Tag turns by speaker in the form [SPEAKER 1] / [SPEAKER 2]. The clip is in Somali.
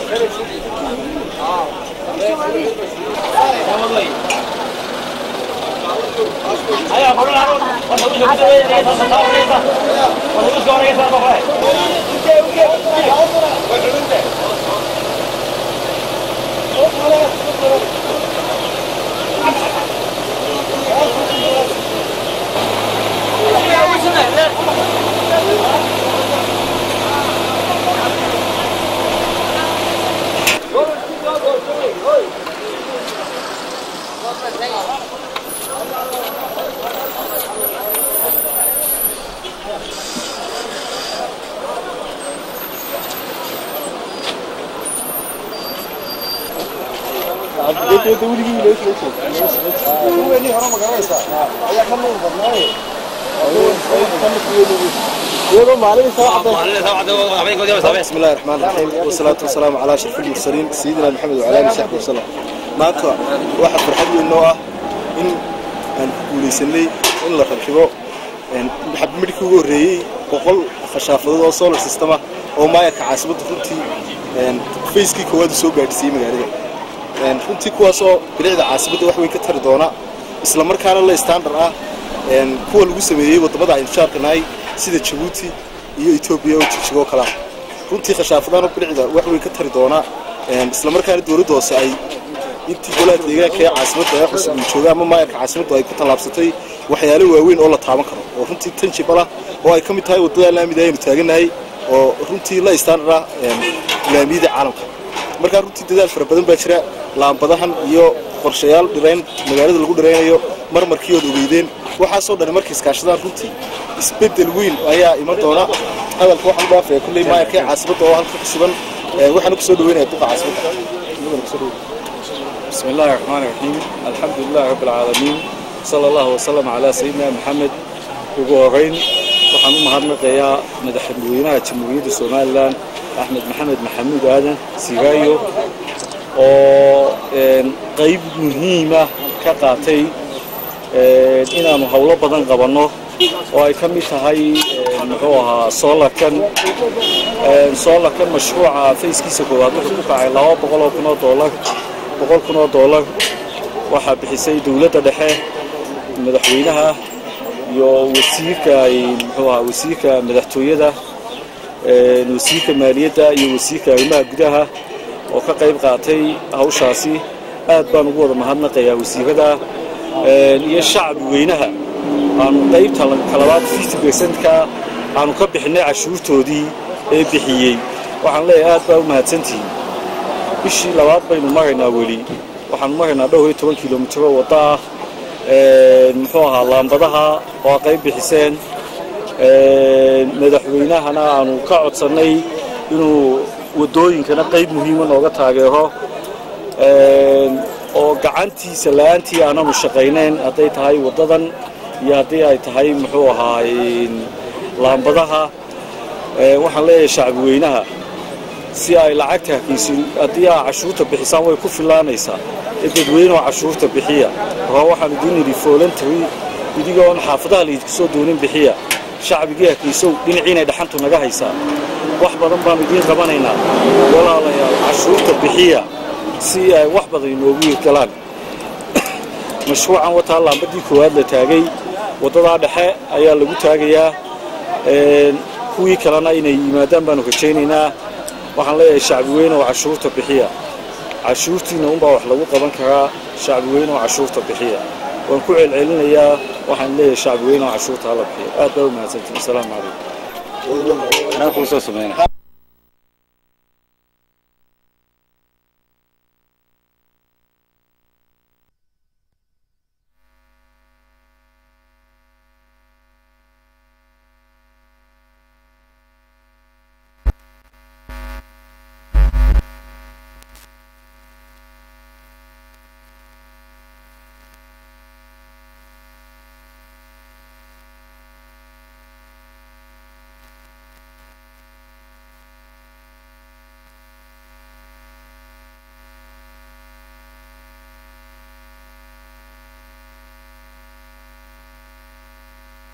[SPEAKER 1] بسم الله الرحمن الرحيم والصلاة والسلام على أشرف المرسلين سيدنا محمد وعلى آله وصحبه وسلم. maanta waxa farxad weyn oo ah in aan guuleysanay in la rakibo midkii ugu horeeyay 100 khashaafadood oo solar system ah oo maayarka caasimada runtii facekii koowaad soo gaadhsiiyay magaalada runtii kuwaas oo bilicda caasimada wax weyn ka tari doona isla markaana la standard ah kuwa lagu sameeyay wadamada ay inshaarkanaay sida Djibouti iyo Ethiopia oo jijigo kala runtii khashaafadana bilicda wax weyn ka tari doona isla markaana dawladda hoose ay intii golaha deegaanka ee caasimada ay xusub jooga ama maayarka caasimada ay ku talaabsatay waxyaalo waaweyn oo la taaban karo oo runtii tanjibala oo ay kamid tahay wadada laamida ay taaganahay oo runtii la standard laamida caalamka marka runtii dadaal fara badan baa jira laambadahan iyo qorshayaal dhireen magaalada lagu dhireenayo marmarkii oo ogeydeen waxa soo dhan markii iskaashadaan runtii isbedel weyn ayaa iman doona hadalka waxa u dhaafay kulli maayarka caasimada oo halka ku sugan waxaan ku soo dhaweynaa duqa caasimada
[SPEAKER 2] بسم الله الرحمن الرحيم الحمد لله رب العالمين صلى الله وسلم على سيدنا محمد وغورين waxaan u mahadnaqayaa madaxweynaha jamhuuriyadda Soomaaliland Axmed Maxamed Maxamuud Aadan Sigaayo oo qayb muhiim ah ka qaatay inaanu hawlo badan qabano oo ay ka mid tahay muxuu ahaa solarkan mashruuca fayskiisa koowaad wuxuu ku kacay $200,000 $100,000 waxa bixisay dawladda dhexe madaxweynaha iyo wasiirka madaxtooyada wasiirka maaliyadda iyo wasiirka arrimaha gudaha oo ka qayb qaatay hawshaasi aad baan ugu wada mahadnaqayaa wasiirada iyo shacab weynaha aanu qaybta kalabaad 50% aanu ka bixinay cashuurtoodii ee bixiyay waxaan leeyahay aad baa u mahadsantihiin bishii labaad baynu maraynaa weli waxaan maraynaa dhowr 10 kiiloomitir wada ah muxuu ahaa laambadaha oo qayb bixiseen madaxweynahana aanu ka codsanay inuu wadooyinkana qayb muhiim ah nooga taageero oo gacantiisa laantii aanu shaqeyneen haday tahay wadadan iyo haday ay tahay muxuu ahaa laambadaha waxaan leeyahay shacab weynaha si ay lacagta kiisin hadii ay cashuurta bixisaan way ku filaanaysaa dadweynaha cashuurta bixiya waxaan idin voluntary idigoon xaafadaha la idin soo doonin bixiya shacbiga kiisow dhinaciina dhaxantu naga haysaa wax badan baan idin qabanaynaa walaalayaal cashuurta bixiya si ay wax badan inoogu galaan mashruucan wata laambadii koowaad la taagay wadada dhexe ayaa lagu taagayaa kuwii kalena inay yimaadaan baan rajaynaynaa waxaan leeyahay shacbi weyn oo cashuurta bixiya cashuurtiina un baa wax lagu qaban karaa shacbi weyn oo cashuurta bixiya waan ku celcelinayaa waxaan leeyahay shacbi weyn oo cashuurta la bixiya aad baa u mahadsantihiin salaam calaykum